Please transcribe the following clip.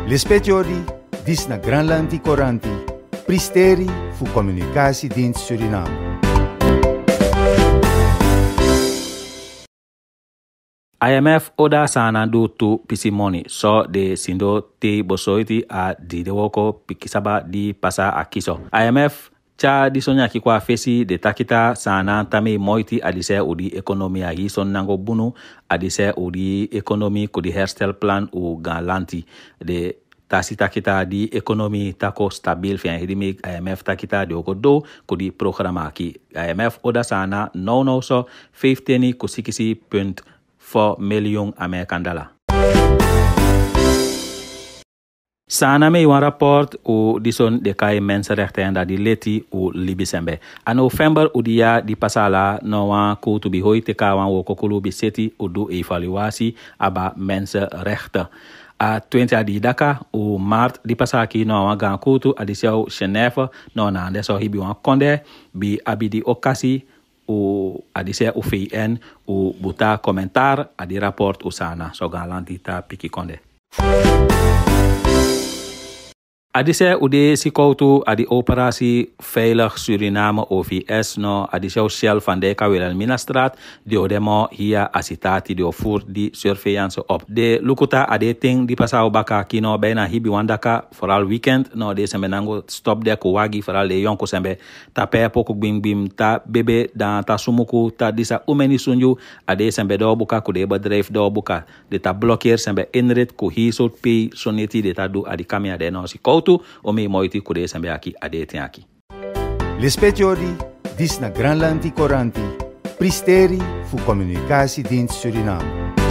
L'espetiori, dis na Granlandi Coranti, pristeri fu Communicatiedienst Suriname. IMF oda sana do tu pisimoni so de sindo te bosoiti a di de woko pikisaba di pasa akiso. IMF cha di sonya ki kwa fesi de takita sana tame moiti adise udi ekonomi a yi son nango bunu adise udi ekonomi kudi herstelplan u galanti de tasi takita di ekonomi tako stabil fian hidimi IMF takita di oko do kudi programa ki IMF oda sana no so 15 kusikisi punt 4 miljoen American dollar. Sana me een rapport o dison de kai mensenrechten da di leti o libisembe. A november o dia di pasala no wan ko to bi hoite ka wan wo kokulu bi seti o do evaluatie aba mensenrechten. A 20 di daka o maart di pasaki no wan gan kutu adisau Genève no na ande so hibi wan konde bi abidi okasi o adise o VN o buta komentar adi rapport o sana so galanti ta piki konde. Adise ude si koutu adi operasi Veilig Suriname OVS no adise o Shell van de Wilhelminastraat di odemo hia asitati di ofur di surveillance op. De lukuta ade ting di pasao baka kino bena hibi wandaka vooral weekend no de sembe nango stop de ko wagi vooral de yonko sembe ta pe poko bim ta bebe dan ta sumuku ta disa umeni sunju ade sembe do buka ku de bedrijf do buka de ta blokkeer sembe inrit ku hi so pay soneti de ta do adi kamia de no si koutu o me moiti kude sembe aki ade ten aki. L'espetiori, dis na Granlandi Coranti, pristeri fu Communicatiedienst Suriname.